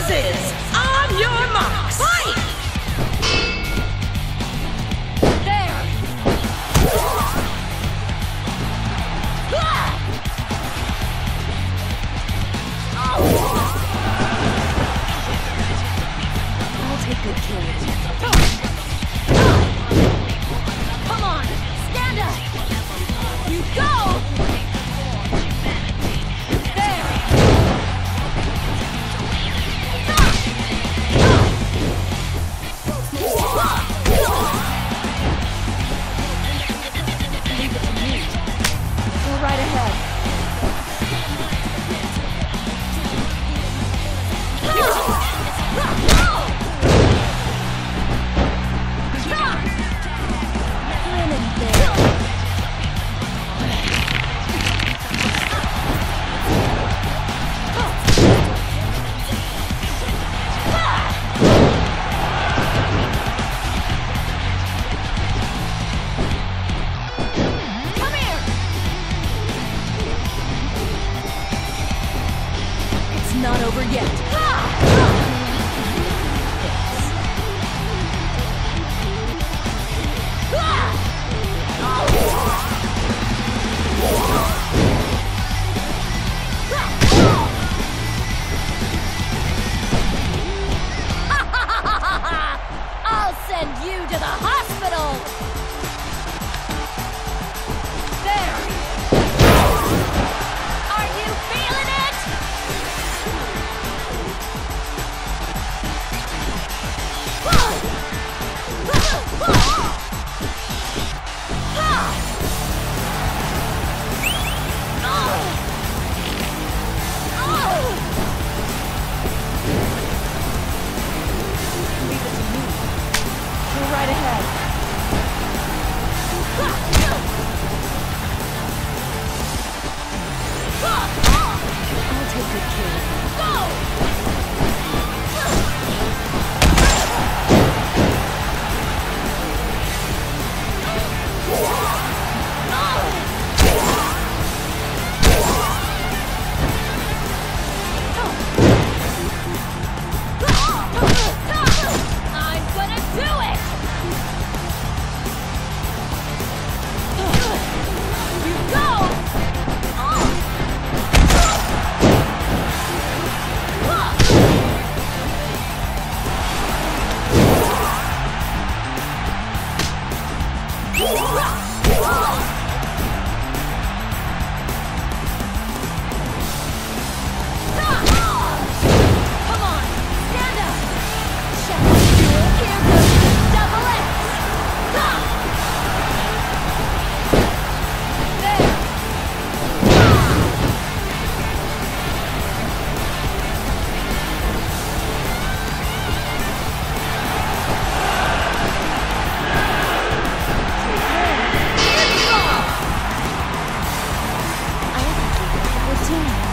horses! On your marks! Fight! There! I'll take good care of you. Come on! Stand up! You go! Right ahead. Not over yet. I'll send you to the hospital. There. Are you feeling it? Right ahead. I'll take good care of you. Go! Team.